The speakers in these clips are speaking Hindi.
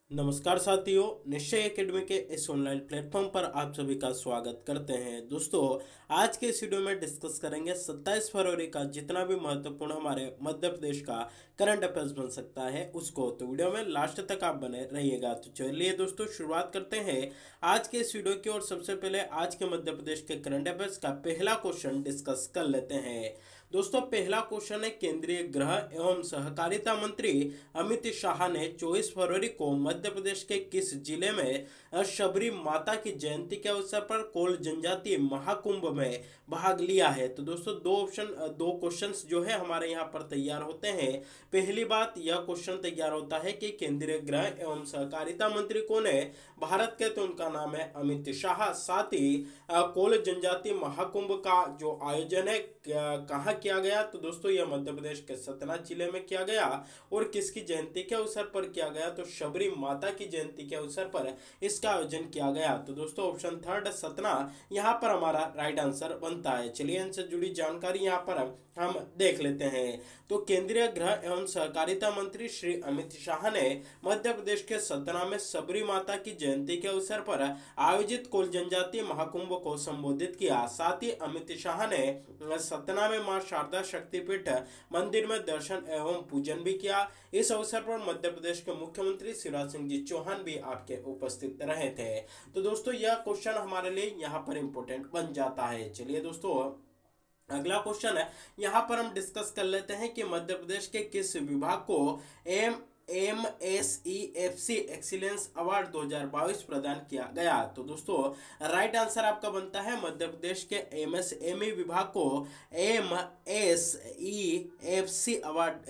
नमस्कार साथियों, निश्चय एकेडमी के इस ऑनलाइन प्लेटफॉर्म पर आप सभी का स्वागत करते हैं। दोस्तों, आज के इस वीडियो में डिस्कस करेंगे 27 फरवरी का जितना भी महत्वपूर्ण हमारे मध्य प्रदेश का करंट अफेयर्स बन सकता है उसको। तो वीडियो में लास्ट तक आप बने रहिएगा। तो चलिए दोस्तों, शुरुआत करते हैं आज के इस वीडियो की। और सबसे पहले आज के मध्य प्रदेश के करंट अफेयर्स का पहला क्वेश्चन डिस्कस कर लेते हैं। दोस्तों, पहला क्वेश्चन है, केंद्रीय गृह एवं सहकारिता मंत्री अमित शाह ने 24 फरवरी को मध्य प्रदेश के किस जिले में शबरी माता की जयंती के अवसर पर कोल जनजातीय महाकुंभ में भाग लिया है? तो दोस्तों, दो क्वेश्चंस जो है हमारे यहाँ पर तैयार होते हैं। पहली बात, यह क्वेश्चन तैयार होता है कि केंद्रीय गृह एवं सहकारिता मंत्री कौन है? भारत के, तो उनका नाम है अमित शाह। साथ ही कोल जनजातीय महाकुंभ का जो आयोजन है कहाँ किया गया? तो दोस्तों, यह मध्य प्रदेश के सतना जिले में किया गया। और किसकी जयंती के अवसर पर किया गया? तो शबरी माता की जयंती के अवसर पर इसका आयोजन किया गया। तो दोस्तों, ऑप्शन थर्ड सतना यहाँ पर हमारा राइट आंसर बनता है। चलिए, इनसे जुड़ी जानकारी यहाँ पर हम देख लेते हैं। तो केंद्रीय गृह एवं सहकारिता मंत्री श्री अमित शाह ने मध्य प्रदेश के सतना में शबरी माता की जयंती के अवसर पर आयोजित कोल जनजातीय महाकुंभ को संबोधित किया। साथ ही अमित शाह ने सतना में मां शारदा शक्तिपीठ मंदिर में दर्शन एवं पूजन भी किया। इस अवसर पर मध्य प्रदेश के मुख्यमंत्री शिवराज सिंह जी चौहान भी आपके उपस्थित रहे थे। तो दोस्तों, यह क्वेश्चन हमारे लिए यहाँ पर इंपॉर्टेंट बन जाता है। चलिए दोस्तों, अगला क्वेश्चन है, यहाँ पर हम डिस्कस कर लेते हैं कि मध्य प्रदेश के किस विभाग को MSEFC एक्सीलेंस अवार्ड 2022 प्रदान किया गया? तो दोस्तों, राइट आंसर आपका बनता है मध्य प्रदेश के MSME विभाग को MSEFC award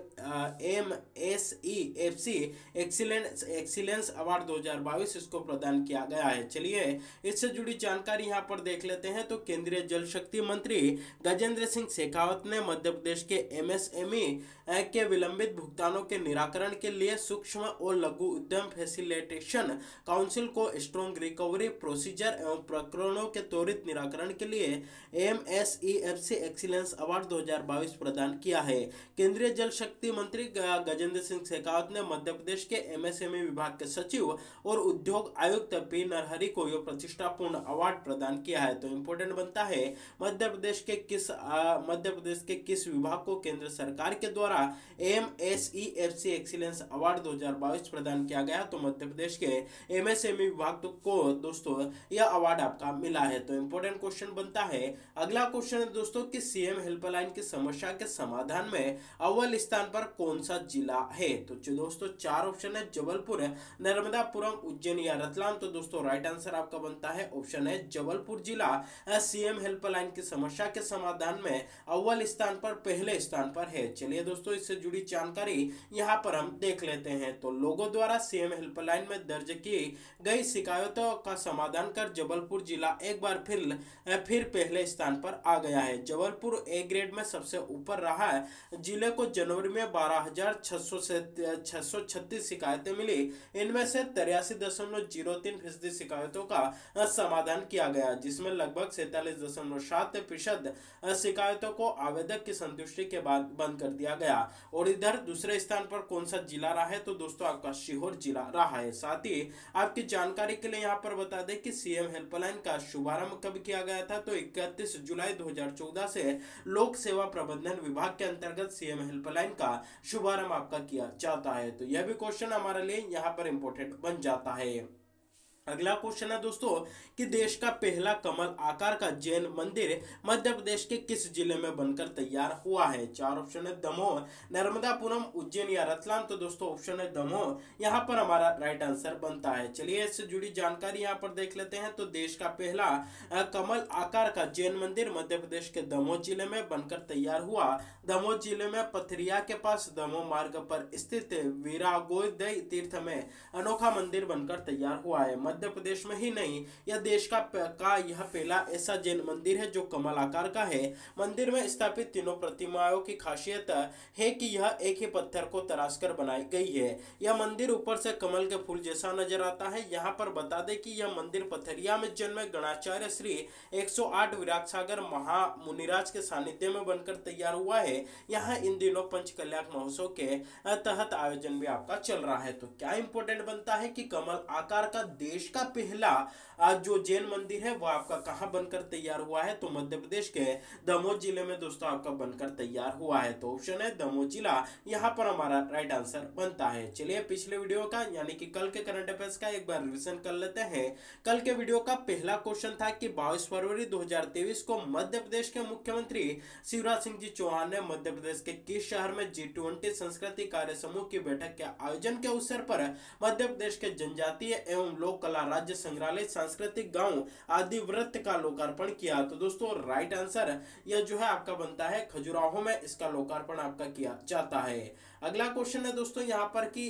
MSEFC excellence award 2022 इसको प्रदान किया गया है। चलिए, इससे जुड़ी जानकारी यहाँ पर देख लेते हैं। तो केंद्रीय जल शक्ति मंत्री गजेंद्र सिंह शेखावत ने मध्य प्रदेश के MSME के विलंबित भुगतानों के निराकरण के लिए सूक्ष्म और लघु उद्यम फैसिलिटेशन काउंसिल को स्ट्रॉन्ग रिकवरी प्रोसीजर एवं प्रकरणों के त्वरित निराकरण के लिए MSEFC एक्सीलेंस अवार्ड 2022 प्रदान किया है। केंद्रीय जल शक्ति मंत्री गजेंद्र सिंह शेखावत ने मध्य प्रदेश के MSME विभाग के सचिव और उद्योग आयुक्त पी नरहरि को यह प्रतिष्ठापूर्ण अवार्ड प्रदान किया है। तो इंपोर्टेंट बनता है, मध्य प्रदेश के किस विभाग को केंद्र सरकार के द्वारा MSEFC एक्सीलेंस अवार्ड 2022 प्रदान किया गया? तो मध्य प्रदेश के MSME विभाग को दोस्तों यह अवार्ड आपका मिला है। तो इंपॉर्टेंट क्वेश्चन बनता है। अगला क्वेश्चन है दोस्तों कि सीएम हेल्पलाइन की समस्या के समाधान में अव्वल स्थान पर कौन सा जिला है? तो दोस्तों, चार ऑप्शन है, जबलपुर, नर्मदापुरम, उज्जैन या रतलाम। तो दोस्तों, राइट आंसर आपका बनता है ऑप्शन है जबलपुर जिला सीएम हेल्पलाइन की समस्या के समाधान में अव्वल स्थान पर, पहले स्थान पर है। चलिए दोस्तों, इससे जुड़ी जानकारी यहाँ पर हम देख लेते हैं। तो लोगों द्वारा सीएम हेल्पलाइन में दर्ज की गई शिकायतों का समाधान कर जबलपुर जिला एक बार फिर पहले स्थान पर आ गया है। जबलपुर ए ग्रेड में सबसे ऊपर रहा है। जिले को जनवरी में 12,636 शिकायतें मिली। इनमें से 83.03% शिकायतों का समाधान किया गया, जिसमें लगभग 47.7% शिकायतों को आवेदक की संतुष्टि के बाद बंद कर दिया गया। और इधर दूसरे स्थान पर कौन सा जिला रहा है? तो दोस्तों, आपका सीहोर जिला रहा है। साथ ही आपकी जानकारी के लिए यहाँ पर बता दें कि सीएम हेल्पलाइन का शुभारंभ कब किया गया था? तो 31 जुलाई 2014 से लोक सेवा प्रबंधन विभाग के अंतर्गत सीएम हेल्पलाइन का शुभारंभ आपका किया जाता है। तो यह भी क्वेश्चन हमारे लिए यहाँ पर इंपॉर्टेंट बन जाता है। अगला क्वेश्चन है दोस्तों कि देश का पहला कमल आकार का जैन मंदिर मध्य प्रदेश के किस जिले में बनकर तैयार हुआ है? चार ऑप्शन है, दमोह, नर्मदापुरम, उज्जैन या रतलाम। तो दोस्तों, ऑप्शन है दमोह यहाँ पर हमारा राइट आंसर बनता है। चलिए, इससे जुड़ी जानकारी यहाँ पर देख लेते हैं। तो देश का पहला कमल आकार का जैन मंदिर मध्य प्रदेश के दमोह जिले में बनकर तैयार हुआ। दमोह जिले में पथरिया के पास दमोह मार्ग पर स्थित वीरागोदय तीर्थ में अनोखा मंदिर बनकर तैयार हुआ है। मध्य प्रदेश में ही नहीं, यह देश का यह पहला ऐसा जैन मंदिर है जो कमल आकार का है। मंदिर में स्थापित तीनों प्रतिमाओं की खासियत है कि यह एक ही पत्थर को तराशकर बनाई गई है। यह मंदिर ऊपर से कमल के फूल जैसा नजर आता है। यहाँ पर बता दें कि यह मंदिर पथरिया में जन्मे गणाचार्य श्री 108 विराट सागर महामुनिराज के सानिध्य में बनकर तैयार हुआ है। यहाँ इन दिनों पंचकल्याण महोत्सव के तहत आयोजन भी आपका चल रहा है। तो क्या इंपॉर्टेंट बनता है कि कमल आकार का देश का पहला जो जैन मंदिर है वह आपका कहाँ बनकर तैयार हुआ है, तो मध्य प्रदेश के दमोह जिले में दोस्तों आपका बनकर तैयार हुआ है। तो ऑप्शन है दमोह जिला, यहाँ पर हमारा राइट आंसर बनता है। चलिए पिछले वीडियो का यानी कि कल के करंट अफेयर्स का एक बार रिवीजन कर लेते हैं। कल के वीडियो का पहला क्वेश्चन था कि 22 फरवरी 2023 को मध्य प्रदेश के मुख्यमंत्री शिवराज सिंह जी चौहान ने मध्य प्रदेश के किस शहर में G20 संस्कृति कार्य समूह की बैठक के आयोजन के अवसर पर मध्य प्रदेश के जनजातीय एवं लोक कला राज्य संग्रहालय सांस्कृतिक गांव आदि वृत्त का लोकार्पण किया। तो दोस्तों राइट आंसर यह जो है आपका बनता है खजुराहो में इसका लोकार्पण आपका किया जाता है। अगला क्वेश्चन है दोस्तों यहाँ पर कि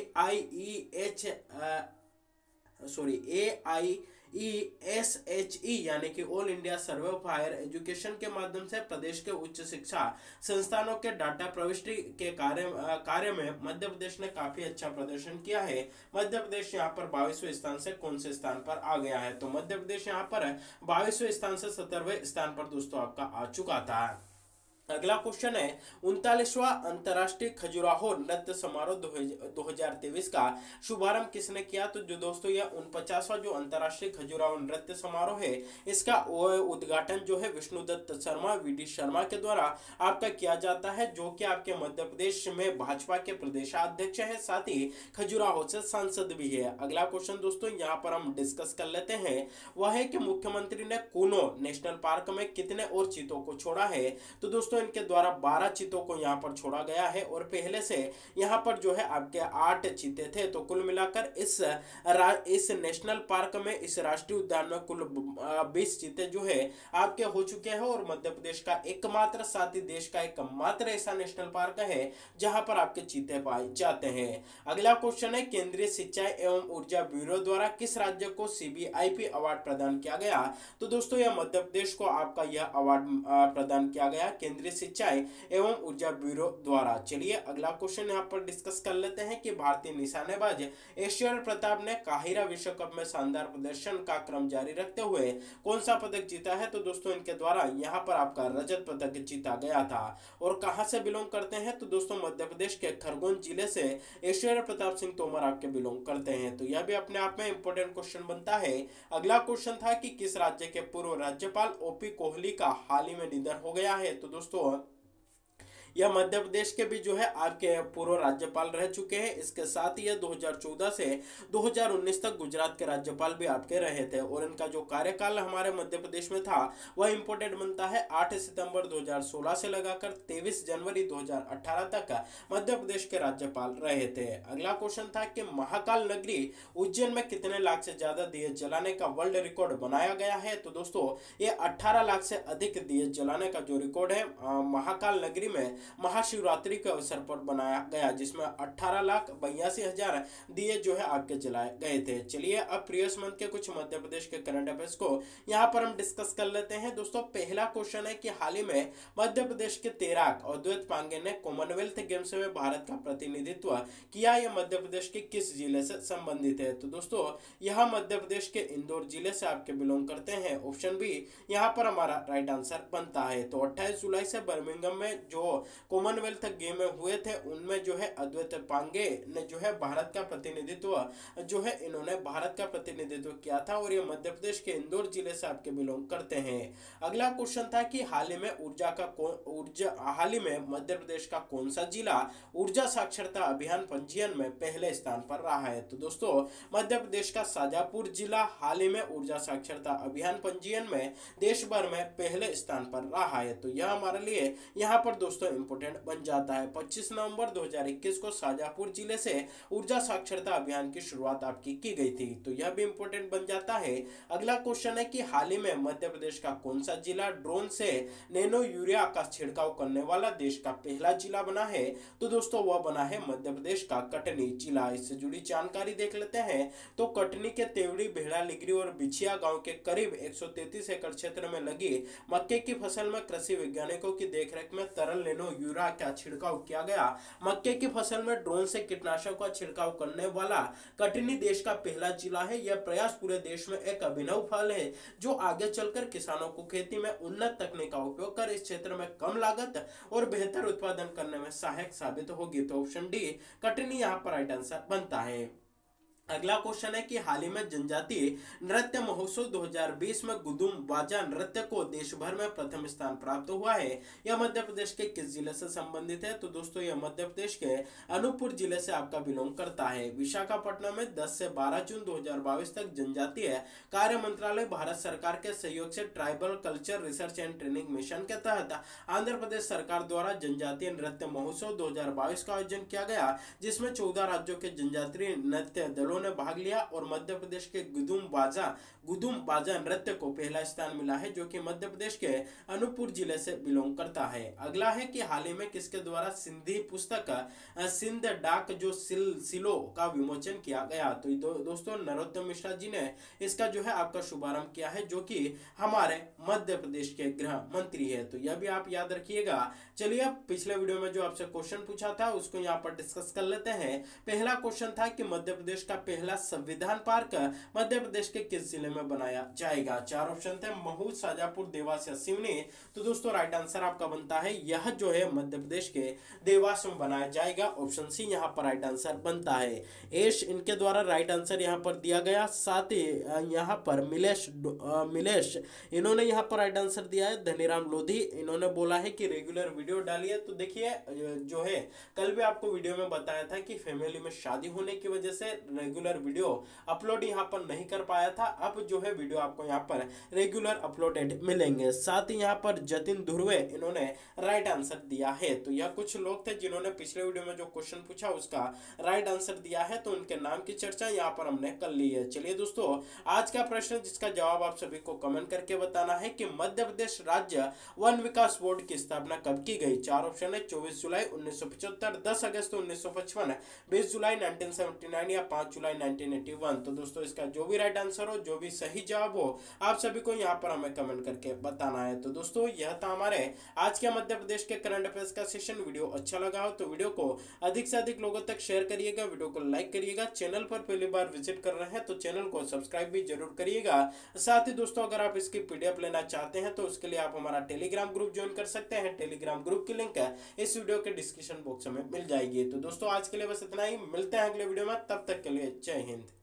AIESHE यानी कि all India survey of higher education के माध्यम से प्रदेश के उच्च शिक्षा संस्थानों के डाटा प्रविष्टि के कार्य में मध्य प्रदेश ने काफी अच्छा प्रदर्शन किया है। मध्य प्रदेश यहाँ पर 22वें स्थान से कौन से स्थान पर आ गया है, तो मध्य प्रदेश यहाँ पर 22वें स्थान से 17वें स्थान पर दोस्तों आपका आ चुका था। अगला क्वेश्चन है 39वां अंतर्राष्ट्रीय खजुराहो नृत्य समारोह 2023 का शुभारंभ किसने किया, तो जो दोस्तों यह 49वां जो अंतर्राष्ट्रीय खजुराहो नृत्य समारोह है इसका उद्घाटन जो है विष्णुदत्त शर्मा VD शर्मा के द्वारा आपका किया जाता है, जो कि आपके मध्य प्रदेश में भाजपा के प्रदेशाध्यक्ष है, साथ ही खजुराहो से सांसद भी है। अगला क्वेश्चन दोस्तों यहाँ पर हम डिस्कस कर लेते हैं, वह है कि मुख्यमंत्री ने कूनो नेशनल पार्क में कितने और चीतों को छोड़ा है, तो दोस्तों इनके द्वारा 12 चीतों को यहाँ पर छोड़ा गया है और पहले से यहाँ पर जो है आपके 8 चीते थे। तो कुल मिलाकर इस नेशनल पार्क में इस राष्ट्रीय उद्यान में कुल 20 चीते जो है आपके हो चुके हैं और मध्य प्रदेश का एकमात्र साथ ही देश का एकमात्र ऐसा नेशनल पार्क है जहां पर आपके चीते पाए जाते हैं। अगला क्वेश्चन है केंद्रीय सिंचाई एवं ऊर्जा ब्यूरो द्वारा किस राज्य को CBIP अवार्ड प्रदान किया गया, तो दोस्तों यह मध्य प्रदेश को आपका यह अवार्ड प्रदान किया गया केंद्रीय सिंचाई एवं ऊर्जा ब्यूरो द्वारा। चलिए अगला क्वेश्चन यहाँ पर डिस्कस कर लेते हैं कि भारतीय निशानेबाज ऐश्वर्य प्रताप ने काहिरा विश्व कप में शानदार प्रदर्शन का क्रम जारी रखते हुए कौन सा पदक जीता है, तो दोस्तों इनके द्वारा यहाँ पर आपका रजत पदक जीता गया था। और कहां से बिलोंग करते हैं, तो दोस्तों मध्य प्रदेश के खरगोन जिले से ऐश्वर्य प्रताप सिंह तोमर आपके बिलोंग करते हैं। तो यह भी अपने आप में इंपॉर्टेंट क्वेश्चन बनता है। अगला क्वेश्चन था कि किस राज्य के पूर्व राज्यपाल OP कोहली का हाल ही में निधन हो गया है, तो दोस्तों यह मध्य प्रदेश के भी जो है आपके पूर्व राज्यपाल रह चुके हैं। इसके साथ ही 2014 से 2019 तक गुजरात के राज्यपाल भी आपके रहे थे और इनका जो कार्यकाल हमारे मध्य प्रदेश में था वह इंपॉर्टेंट बनता है 8 सितंबर 2016 से लगाकर 23 जनवरी 2018 तक मध्य प्रदेश के राज्यपाल रहे थे। अगला क्वेश्चन था कि महाकाल नगरी उज्जैन में कितने लाख से ज्यादा दिए जलाने का वर्ल्ड रिकॉर्ड बनाया गया है, तो दोस्तों ये 18 लाख से अधिक दिए जलाने का जो रिकॉर्ड है महाकाल नगरी में महाशिवरात्रि के अवसर पर बनाया गया, जिसमें 18,82,000 दिए जो है आपके जलाए गए थे। चलिए अब प्रीवियस मंथ के कुछ मध्य प्रदेश के करंट अफेयर्स को यहाँ पर हम डिस्कस कर लेते हैं। दोस्तों पहला क्वेश्चन है कि हाल ही में मध्य प्रदेश के तैराक अद्वैत पांगे ने कॉमनवेल्थ गेम्स में भारत का प्रतिनिधित्व किया। यह मध्य प्रदेश के किस जिले से संबंधित है, तो दोस्तों यह मध्य प्रदेश के इंदौर जिले से आपके बिलोंग करते हैं। ऑप्शन बी यहाँ पर हमारा राइट आंसर बनता है। तो 28 जुलाई से बर्मिंघम में जो कॉमनवेल्थ गेम में हुए थे उनमें जो है अद्वैत पांगे ने जो है भारत का प्रतिनिधित्व जो है इन्होंने भारत का प्रतिनिधित्व किया था और ये मध्य प्रदेश के इंदौर जिले से आपके बिलोंग करते हैं। अगला क्वेश्चन था कि हाल ही में मध्य प्रदेश का कौन सा जिला ऊर्जा साक्षरता अभियान पंजीयन में पहले स्थान पर रहा है, तो दोस्तों मध्य प्रदेश का शाजापुर जिला हाल ही में ऊर्जा साक्षरता अभियान पंजीयन में देश भर में पहले स्थान पर रहा है। तो यह हमारे लिए यहाँ पर दोस्तों इंपोर्टेंट बन जाता है। 25 नवंबर 2021 को शाजापुर जिले से ऊर्जा साक्षरता अभियान की शुरुआत आपकी की गई थी, तो यह भी इंपोर्टेंट बन जाता है। अगला क्वेश्चन है कि हाल ही में मध्य प्रदेश का कौन सा जिला ड्रोन से नैनो यूरिया का छिड़काव करने वाला देश का पहला जिला बना है? तो दोस्तों वह बना है मध्य प्रदेश का कटनी जिला। इससे जुड़ी जानकारी देख लेते हैं। तो कटनी के तेवड़ी, भेड़ा, लिगरी और बिछिया गांव के करीब 133 एकड़ क्षेत्र में लगी मक्के की फसल में कृषि वैज्ञानिकों की देखरेख में तरल नैनो यूरिया का छिड़काव किया गया। मक्के की फसल में ड्रोन से कीटनाशक का छिड़काव करने वाला कटनी देश का पहला जिला है। यह प्रयास पूरे देश में एक अभिनव पहल है जो आगे चलकर किसानों को खेती में उन्नत तकनीक का उपयोग कर इस क्षेत्र में कम लागत और बेहतर उत्पादन करने में सहायक साबित होगी। तो ऑप्शन डी कटनी यहाँ पर राइट आंसर बनता है। अगला क्वेश्चन है कि हाल ही में जनजातीय नृत्य महोत्सव 2020 में गुदुम बाजा नृत्य को देश भर में प्रथम स्थान प्राप्त हुआ है। यह मध्य प्रदेश के किस जिले से संबंधित है? तो दोस्तों यह मध्य प्रदेश के अनूपपुर जिले से आपका बिलोंग करता है। विशाखापट्टनम में 10 से 12 जून 2022 तक जनजातीय कार्य मंत्रालय भारत सरकार के सहयोग से tribal culture research and training mission के तहत आंध्र प्रदेश सरकार द्वारा जनजातीय नृत्य महोत्सव 2022 का आयोजन किया गया, जिसमें 14 राज्यों के जनजातीय नृत्य दलों ने भाग लिया और मध्य प्रदेश के गुदुम बाजा नृत्य को पहला स्थान मिला है, जो कि मध्य प्रदेश के अनूपपुर जिले से बिलोंग करता है। अगला है कि हाल ही में किसके द्वारा सिंधी पुस्तक सिंध डाक जो सिलो का विमोचन किया गया? तो दोस्तों नरोत्तम मिश्रा जी ने इसका जो है आपका शुभारंभ किया है, जो कि हमारे मध्य प्रदेश के गृह मंत्री है। तो यह भी आप याद रखिएगा। चलिए अब पिछले वीडियो में जो आपसे क्वेश्चन पूछा था उसको यहाँ पर डिस्कस कर लेते हैं। पहला क्वेश्चन था कि मध्य प्रदेश का पहला संविधान पार्क मध्य प्रदेश के किस जिले में बनाया जाएगा? 4 ऑप्शन थे, महू, शाजापुर, देवास या सिवनी। तो दोस्तों राइट आंसर आपका बनता है यह जो है मध्य प्रदेश के देवास में बनाया जाएगा। ऑप्शन सी यहाँ पर राइट आंसर बनता है। एश इनके द्वारा राइट आंसर यहाँ पर दिया गया। साथ ही यहाँ पर मिलेश इन्होंने यहाँ पर राइट आंसर दिया है। धनीराम लोधी इन्होंने बोला है कि रेगुलर वीडियो डालिए। तो देखिए जो है कल भी आपको वीडियो में बताया था कि फैमिली में शादी होने की वजह से रेगुलर वीडियो अपलोड यहाँ पर नहीं कर पाया था। अब जो है वीडियो आपको यहाँ पर रेगुलर अपलोडेड मिलेंगे। साथ ही यहाँ पर जतिन धुर्वे इन्होंने राइट आंसर दिया है। तो यह कुछ लोग थे जिन्होंने पिछले वीडियो में जो क्वेश्चन पूछा उसका राइट आंसर दिया है, तो उनके नाम की चर्चा यहाँ पर हमने कर ली है। चलिए दोस्तों आज का प्रश्न जिसका जवाब आप सभी को कमेंट करके बताना है कि मध्य प्रदेश राज्य वन विकास बोर्ड की स्थापना कब की गई? 4 ऑप्शन है, 24 जुलाई 1975, 10 अगस्त 1955, 20 जुलाई 1979 या 5 जुलाई 1981। तो दोस्तों इसका जो भी राइट आंसर हो, जो भी सही जवाब हो, आप सभी को यहाँ पर हमें कमेंट करके बताना है। तो दोस्तों यह था हमारे आज के मध्य प्रदेश के करंट अफेयर्स का सेशन। वीडियो अच्छा लगा हो तो वीडियो को अधिक से अधिक लोगों तक शेयर करिएगा, वीडियो को लाइक करिएगा। चैनल पर पहली बार विजिट कर रहे हैं तो चैनल को सब्सक्राइब भी जरूर करिएगा। साथ ही दोस्तों अगर आप इसकी पीडीएफ लेना चाहते हैं तो उसके लिए आप हमारा टेलीग्राम ग्रुप ज्वाइन कर सकते हैं। टेलीग्राम ग्रुप की लिंक इस वीडियो के डिस्क्रिप्शन बॉक्स में मिल जाएगी। तो दोस्तों आज के लिए बस इतना ही, मिलते हैं अगले वीडियो में, तब तक के लिए जय हिंद।